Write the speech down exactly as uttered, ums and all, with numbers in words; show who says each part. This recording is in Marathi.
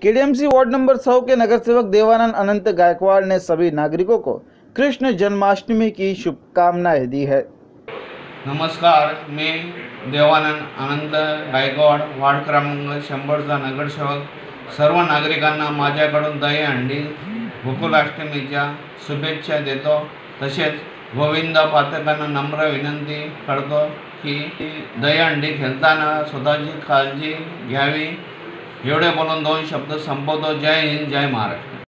Speaker 1: केडीएमसी वार्ड नंबर सौ के नगर सेवक देवानंद अनंत गायकवाड़ ने सभी नागरिकों को कृष्ण जन्माष्टमी की शुभकामनाएं दी है।
Speaker 2: नमस्कार, मी देवानंद अनंत गायकवाड़ वार्ड क्रमांक शंभरचा नगरसेवक सर्व नागरिकांना माझ्याकडून दहीहंडी गोकुलाष्टमीच्या शुभेच्छा देतो। तसेच गोविंद पाठकांना नम्र विनंती करतो की दहीहंडी खेळताना स्वतःची काळजी घ्यावी। एवढे बोलून दोन शब्द संपवतो। जय हिंद, जय महाराष्ट्र।